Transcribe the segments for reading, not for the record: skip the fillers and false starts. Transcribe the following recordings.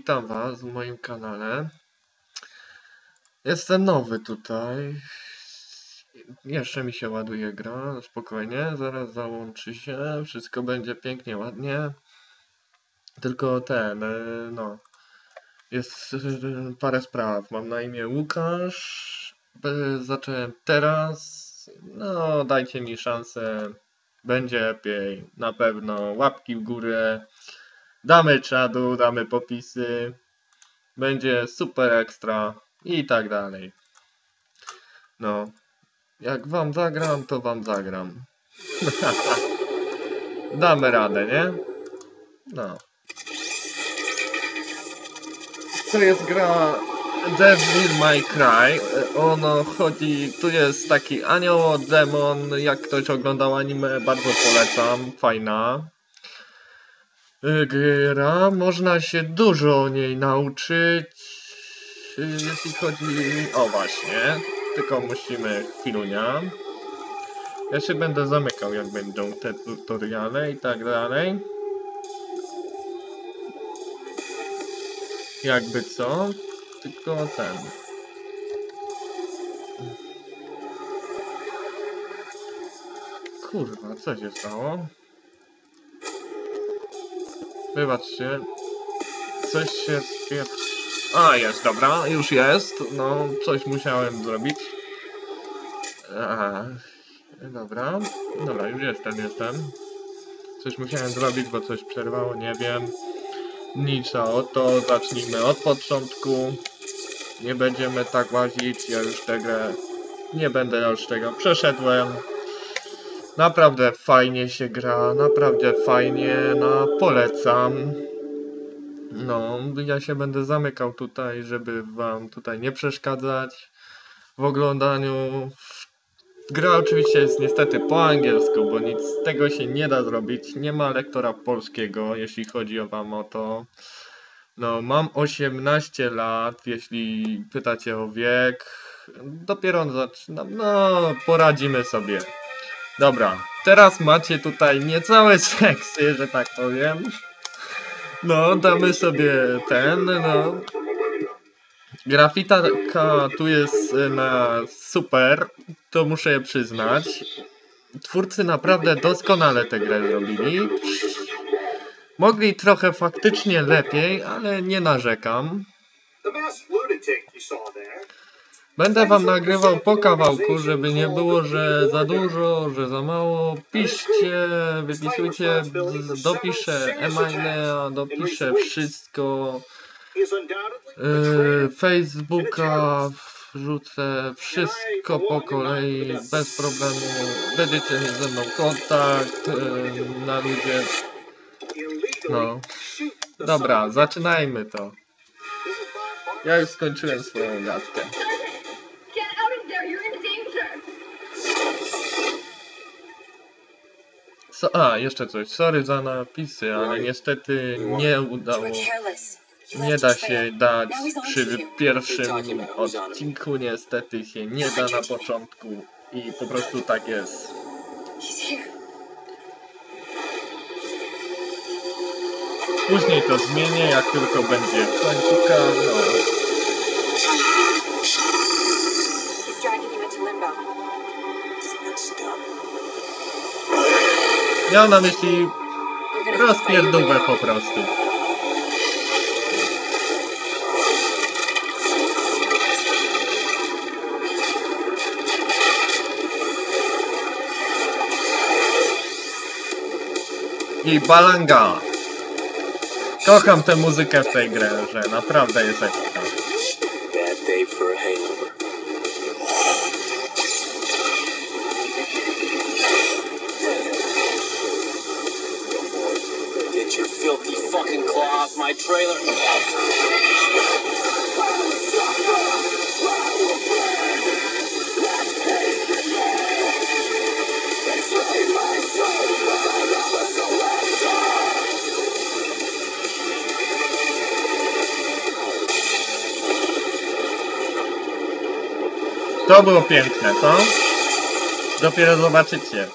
witam was w moim kanale. Jestem nowy tutaj. Jeszcze mi się ładuje gra, spokojnie, zaraz załączy się, wszystko będzie pięknie, ładnie. Tylko no, jest parę spraw. Mam na imię Łukasz, zacząłem teraz, no dajcie mi szansę, będzie lepiej, na pewno, łapki w górę. Damy czadu, damy popisy, będzie super ekstra i tak dalej. No, jak wam zagram, to wam zagram. Damy radę, nie? No. To jest gra Devil May Cry. Ono chodzi, tu jest taki anioł, demon, jak ktoś oglądał anime, bardzo polecam, fajna gra, można się dużo o niej nauczyć, jeśli chodzi... O właśnie, tylko musimy chwilunia. Ja się będę zamykał, jak będą te tutoriale i tak dalej. Jakby co, tylko ten... Kurwa, co się stało? Wybaczcie. Coś się A, jest, dobra, już jest. No, coś musiałem zrobić. Dobra. Dobra, już jestem. Coś musiałem zrobić, bo coś przerwało, nie wiem. Mniejsza o to, zacznijmy od początku. Nie będziemy tak łazić, ja już tę grę nie będę już tego przeszedłem. Naprawdę fajnie się gra, naprawdę fajnie, no polecam. No, ja się będę zamykał tutaj, żeby wam tutaj nie przeszkadzać w oglądaniu. Gra oczywiście jest niestety po angielsku, bo nic z tego się nie da zrobić. Nie ma lektora polskiego, jeśli chodzi o wam o to. No, mam 18 lat, jeśli pytacie o wiek. Dopiero zaczynam, no, poradzimy sobie. Dobra, teraz macie tutaj niecałe seksy, że tak powiem. No, damy sobie no. Grafika tu jest na super, to muszę je przyznać. Twórcy naprawdę doskonale tę grę zrobili. Mogli trochę faktycznie lepiej, ale nie narzekam. Będę wam nagrywał po kawałku, żeby nie było, że za dużo, że za mało. Piszcie, wypisujcie, dopiszę e-maila, dopiszę wszystko. Facebooka wrzucę, wszystko po kolei, bez problemu. Będziecie mieć ze mną kontakt na ludzie. No. Dobra, zaczynajmy to. Ja już skończyłem swoją gadkę. Jeszcze coś. Sorry za napisy, ale niestety nie udało. Nie da się dać przy pierwszym odcinku, niestety się nie da na początku i po prostu tak jest. Później to zmienię, jak tylko będzie końcówka. No. Miał na myśli rozpierdówę po prostu. I balanga. Kocham tę muzykę w tej grze, że naprawdę jest ekstra. Get your filthy fucking claw off my trailer. To było piękne, co? Dopiero zobaczycie.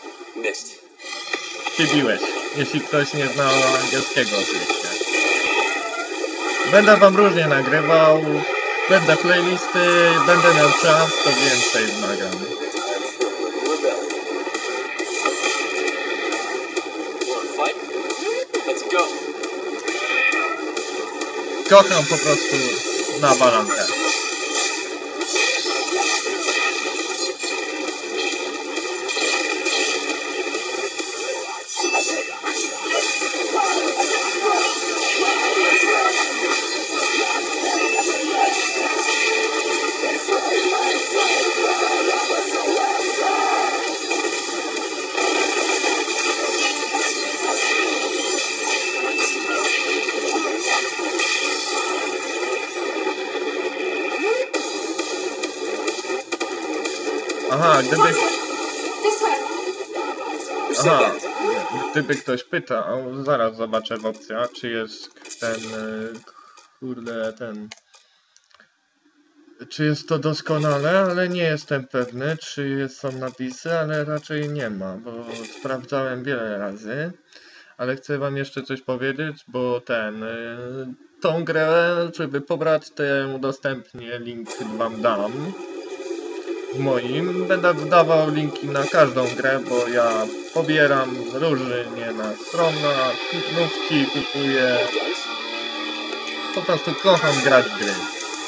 Przybiłeś, jeśli ktoś nie znał angielskiego oczywiście. Będę wam różnie nagrywał, będę playlisty, będę miał czas, to więcej nagram. Fight? Let's go. Kocham po prostu na balankę. Aha, gdyby ktoś pytał, zaraz zobaczę w opcjach, czy jest ten, kurde, czy jest to doskonale, ale nie jestem pewny, czy są napisy, ale raczej nie ma, bo sprawdzałem wiele razy, ale chcę wam jeszcze coś powiedzieć, bo tą grę, żeby pobrać, to ja udostępnię, link wam dam. W moim będę wdawał linki na każdą grę, bo ja pobieram różnie na stronach, nówki kupuję. Po prostu kocham grać w gry.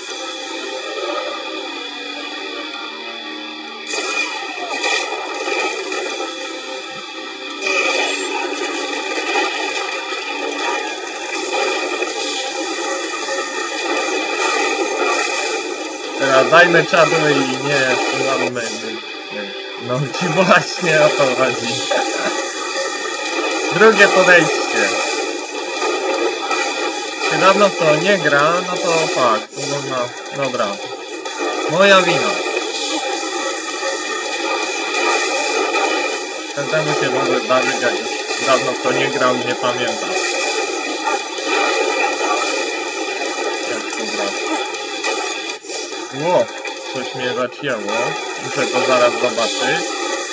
Teraz dajmy czadu i nie mamy. No ci właśnie o to chodzi. Drugie podejście. Czy dawno w to nie gra, no to fakt. Można. Dobra. Moja wina. Każdemu się może zdarzyć, jak już dawno w to nie grał, nie pamiętam. Jak to gra. Ło, coś mnie zacięło. Muszę to zaraz zobaczyć.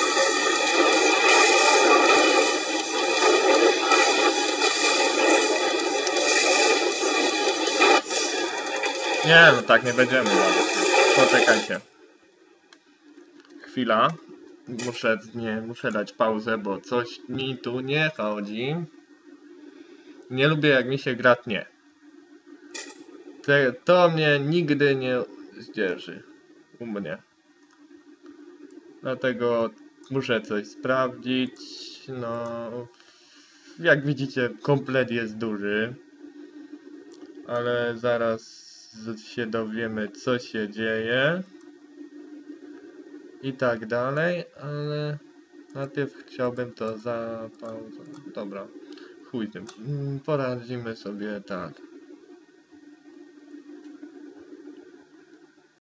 Nie, no tak nie będziemy nawet. Poczekajcie. Chwila. Muszę dać pauzę, bo coś mi tu nie chodzi. Nie lubię, jak mi się gra tnie. To mnie nigdy nie zdzierży u mnie. Dlatego muszę coś sprawdzić. No, jak widzicie, komplet jest duży. Ale zaraz się dowiemy, co się dzieje. I tak dalej, ale najpierw chciałbym to zapauzować. Dobra, chuj tym. Poradzimy sobie tak.